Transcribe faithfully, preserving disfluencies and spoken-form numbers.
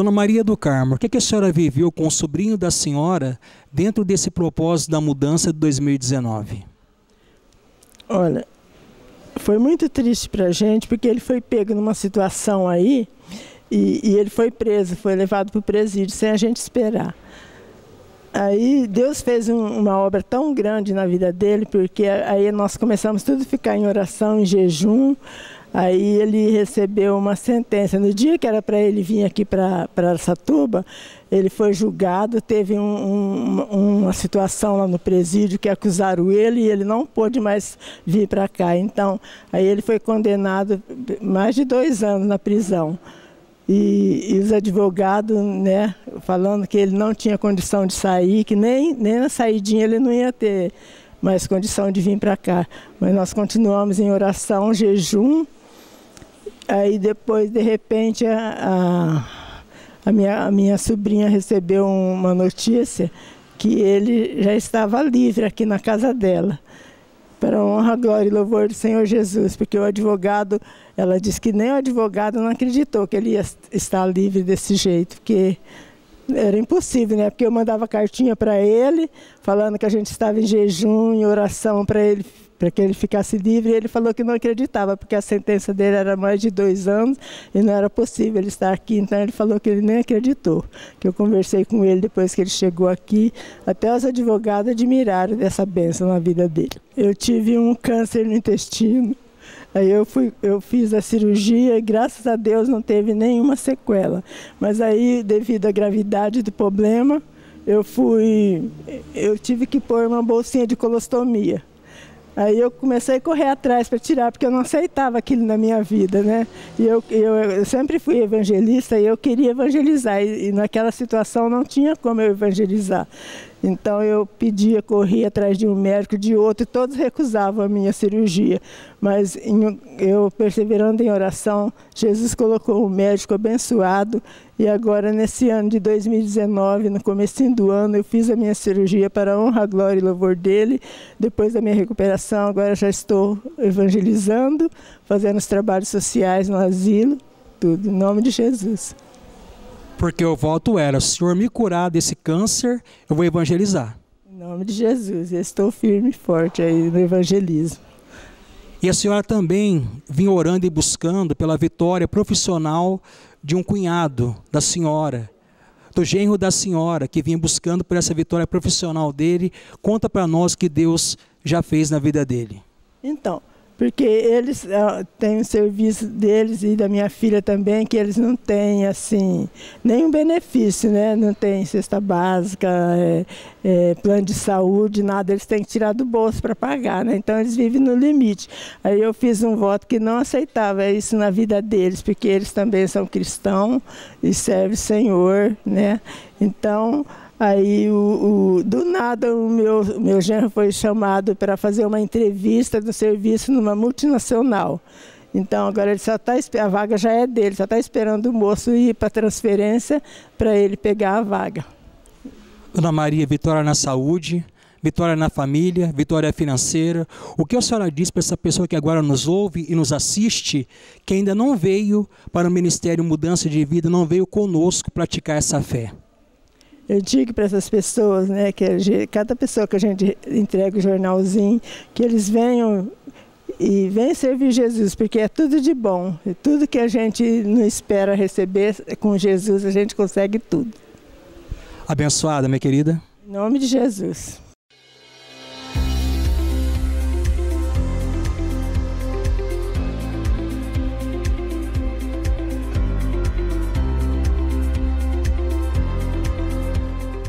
Dona Maria do Carmo, o que, que a senhora viveu com o sobrinho da senhora dentro desse propósito da mudança de dois mil e dezenove? Olha, foi muito triste para a gente, porque ele foi pego numa situação aí e, e ele foi preso, foi levado para o presídio sem a gente esperar. Aí Deus fez um, uma obra tão grande na vida dele, porque aí nós começamos tudo a ficar em oração, em jejum. Aí ele recebeu uma sentença. No dia que era para ele vir aqui para Araçatuba, ele foi julgado, teve um, um, uma situação lá no presídio que acusaram ele e ele não pôde mais vir para cá. Então, aí ele foi condenado mais de dois anos na prisão. E, e os advogados, né, falando que ele não tinha condição de sair, que nem, nem na saidinha ele não ia ter mais condição de vir para cá. Mas nós continuamos em oração, jejum. Aí depois, de repente, a, a, a, minha, a minha sobrinha recebeu uma notícia que ele já estava livre aqui na casa dela. Para a honra, glória e louvor do Senhor Jesus, porque o advogado, ela disse que nem o advogado não acreditou que ele ia estar livre desse jeito, porque era impossível, né? Porque eu mandava cartinha para ele, falando que a gente estava em jejum, em oração para ele, para que ele ficasse livre, e ele falou que não acreditava, porque a sentença dele era mais de dois anos e não era possível ele estar aqui. Então ele falou que ele nem acreditou. Que eu conversei com ele depois que ele chegou aqui, até os advogados admiraram dessa bênção na vida dele. Eu tive um câncer no intestino, aí eu, fui, eu fiz a cirurgia e graças a Deus não teve nenhuma sequela. Mas aí, devido à gravidade do problema, eu, fui, eu tive que pôr uma bolsinha de colostomia. Aí eu comecei a correr atrás para tirar, porque eu não aceitava aquilo na minha vida, né? E eu, eu, eu sempre fui evangelista e eu queria evangelizar, e, e naquela situação não tinha como eu evangelizar. Então eu pedia, corria atrás de um médico, de outro, e todos recusavam a minha cirurgia. Mas em, eu, perseverando em oração, Jesus colocou um médico abençoado, e agora nesse ano de dois mil e dezenove, no comecinho do ano, eu fiz a minha cirurgia para a honra, glória e louvor dele. Depois da minha recuperação, agora já estou evangelizando, fazendo os trabalhos sociais no asilo, tudo, em nome de Jesus. Porque o voto era, se o Senhor me curar desse câncer, eu vou evangelizar. Em nome de Jesus, eu estou firme e forte aí no evangelismo. E a senhora também vinha orando e buscando pela vitória profissional de um cunhado da senhora, do genro da senhora, que vinha buscando por essa vitória profissional dele. Conta para nós o que Deus já fez na vida dele. Então, porque eles uh, têm um serviço deles e da minha filha também, que eles não têm, assim, nenhum benefício, né? Não tem cesta básica, é, é, plano de saúde, nada. Eles têm que tirar do bolso para pagar, né? Então eles vivem no limite. Aí eu fiz um voto que não aceitava isso na vida deles, porque eles também são cristãos e servem o Senhor, né? Então... Aí, o, o, do nada, o meu, meu genro foi chamado para fazer uma entrevista no serviço numa multinacional. Então, agora ele só tá, a vaga já é dele, só está esperando o moço ir para a transferência para ele pegar a vaga. Dona Maria, vitória na saúde, vitória na família, vitória financeira. O que a senhora diz para essa pessoa que agora nos ouve e nos assiste, que ainda não veio para o Ministério Mudança de Vida, não veio conosco praticar essa fé? Eu digo para essas pessoas, né, que a gente, cada pessoa que a gente entrega o jornalzinho, que eles venham e venham servir Jesus, porque é tudo de bom. E tudo que a gente não espera receber, com Jesus a gente consegue tudo. Abençoada, minha querida. Em nome de Jesus.